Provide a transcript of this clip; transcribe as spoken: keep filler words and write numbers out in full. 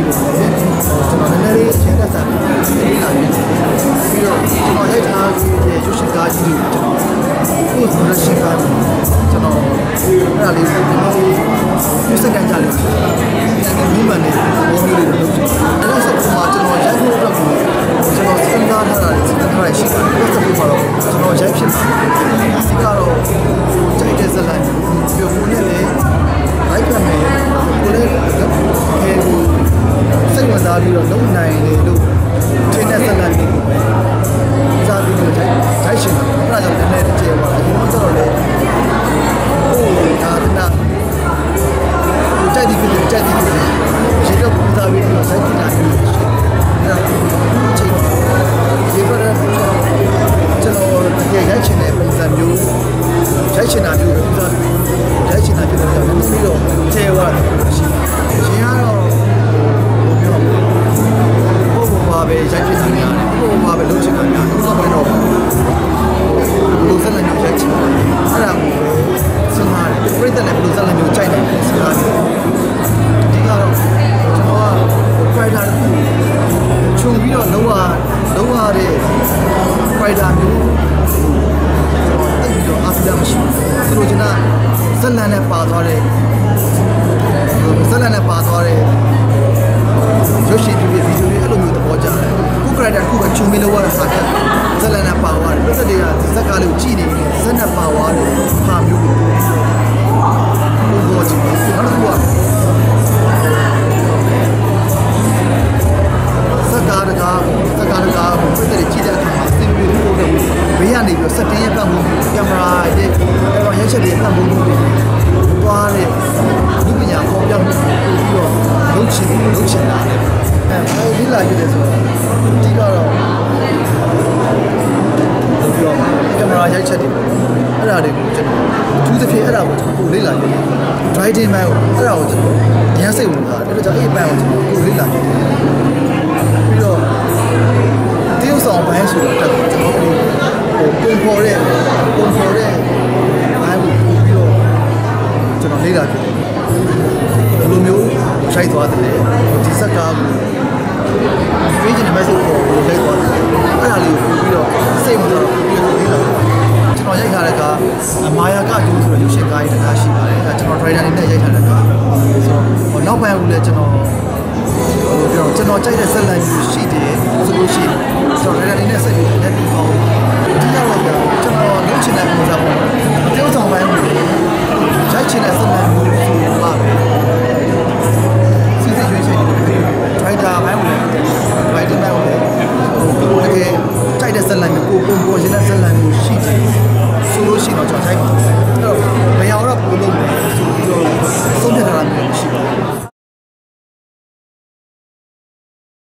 ကိုကျွန်တော်နည်းနည်းလေးအချင်းသက်သာပြီးလာပြီးပြီးတော့ကျွန်တော်ရိုက်ထားတဲ့ရုပ်ရှင်ကားကြီးတွေကျွန်တော်ကိုယ်ဆိုတဲ့ရှင်ကားကျွန်တော်အဲ့ဒါလေးကိုကျွန်တော်ဒီစကန်ကြလေးဒီမှန်နေဘောမျိုးလေးလုပ်ချင်တယ်အဲ့ဒါဆိုတော့ကျွန်တော်ရိုက်ဖို့အတွက်ကိုကျွန်တော်စဉ်းစားထားတာစဉ်းစားထားရရှိတယ်အဲ့ဒါဆိုတော့ကျွန်တော်ရိုက်ဖြစ်မှာဒီကတော့ကြိုက်တဲ့ဇာတ်လမ်းပြီးတော့ကိုယ်နဲ့လည်းလိုက်ရမယ်ကိုယ်လည်းခဲကိုစိတ်ဝင်စားပြီးတော့လုံနိုင်တယ်လို့ထင်တဲ့ဇာတ်လမ်းကိုစားပြီးတော့ကြိုက်ကြိုက်ရှင်တာအဲ့ဒါကြောင့်လည်းနည်းနည်းကျေသွားတယ်ဒီတော့ကျတော့လေဟိုဒါကနာကြိုက်တယ်ကြိုက်တယ်ရေတော့ပူစားပြီးတော့စိုက်ကြည့်တာရှိတယ်အဲ့ဒါချိန်ဒီဘက်ကျွန်တော်ရိုက်ရိုက်ချင်တဲ့ပုံစံမျိုးရိုက်ချင်တာမျိုးပဲပူစားပြီးရိုက်ချင်တာမျိုးတော့နည်းနည်းပြီးတော့ကျေသွားတယ်ရှိတယ်ရှင်ကတော့ဘယ်လိုပြောမလဲဘုံဘာပဲရိုက်ဖြစ်နေရတယ်ဘုံဘာပဲလုပ်ချင်တာများတော့တော့တော့ဘလူးစက်လည်းရိုက်ချင်တယ်အဲ့ဒါကိုစဉ်းစားတယ်ပြိတ္တနဲ့ဘလူးစက်လည်းမျိုးကြိုက်တယ်စဉ်းစားတယ်ဒီကတော့ကျွန်တော်က fighter ခြုံပြီးတော့လုံးဝလုံးဝတဲ့ fighter မျိုးအဲ့ဒီတော့အပြတ်မရှိဘူးသူတို့ကဇက်လန်နဲ့ပါသွားတဲ့ဇက်လန်နဲ့ပါသွားတဲ့ရုပ်ရှင်ပြပြဗီဒီယိုတွေအဲ့လိုမျိုးသဘောကျတယ်ကို character ခုပဲခြုံပြီးလောက်ရတာစားတယ်ဇက်လန်နဲ့ပါသွားတယ်ပြဿတွေကဒီဇက်ကားလေးကိုကြည့်နေတယ်ဇက်နဲ့ပါသွားတယ်ဟာမျိုးကိုဘိုးဘိုးချင်းနောက်တစ်ခုကစက်ကားတကားစက်ကားတကားပြဿတွေကြည့်တဲ့အခါမှာစင်ပြီးပို့တယ်ဘေးကနေပြီးတော့စက်တင်းရဲ့ပတ်မှုကင်မရာရဲ့အဲ့တော့ရဲချက်တွေပတ်မှုတွေသွားတဲ့ဒီပညာပေါ်ပြောင်းပြီးတော့လုပ်ချင်လုပ်ချင်တာအဲဒီလာကြည့်တယ်ဆိုတော့ဒီကတော့ပြောကင်မရာရိုက်ချက်တွေအဲ့ဒါတွေကိုကျွန်တော်အထူးသဖြင့်အဲ့ဒါကိုကျွန်တော်ကိုလေ့လာကြည့်တယ် driving man ကိုအဲ့ဒါကိုကျွန်တော်အရင်စိတ်ဝင်စားတယ်ဒါကြောင့်အဲ့ဘန်ကိုကျွန်တော်ကိုလေ့လာကြည့်တယ်ပြီးတော့တရုတ်ဆောင်ဘန်းဆိုတော့ကျွန်တော်ဟိုပုံဖော်တဲ့ပုံဖော်တဲ့ဘန်းကိုပို့ပြီးတော့ကျွန်တော်လေ့လာကြည့်တယ်ဘယ်လိုမျိုးထိုက်သွားတယ်ဒီစက်ကားကိုပေးချင်တဲ့ message ကိုလိုက်သွားတယ်အဲ့ဒါလေးကိုပြီးတော့စိတ်ဝင်စားတော့ပြီးတော့လေ့လာကျွန်တော်ရိုက်ထားတဲ့ကားမာယာကကျိုးဆိုတော့ရုပ်ရှင်ကားကြီးတစ်ကားရှိပါတယ်အဲကျွန်တော် driver နဲ့ရိုက်ထားတဲ့ကားဆိုတော့နောက်ပိုင်းကလည်းကျွန်တော်ဟိုပြောကျွန်တော်ကြိုက်တဲ့ဇက်လန်မျိုးရှိတယ်ဆိုလို့ရှိရင်ကျွန်တော် driver နဲ့ဆက်ပြီးလက်ပြီးပေါင်းဒီကတော့ကျွန်တော်လုပ်ချင်တဲ့ပုံစံပေါ့အကျိုးဆောင်ပိုင်းကိုရိုက်ချင်တဲ့ဇက်လန်မျိုးဆိုပါပဲစီစီရွေးချယ် driver ဘိုင်းကိုလည်း driver ဘိုင်းကိုလည်းဟိုတကယ်ကြိုက်တဲ့ဇက်လန်မျိုးကိုပုံပေါ်ရှင်တဲ့ဇက်လန်မျိုးရှိတယ်ဆိုလို့ရှိရင်တော့ကျွန်တော်ကြိုက်ပါတယ်အဲ့တော့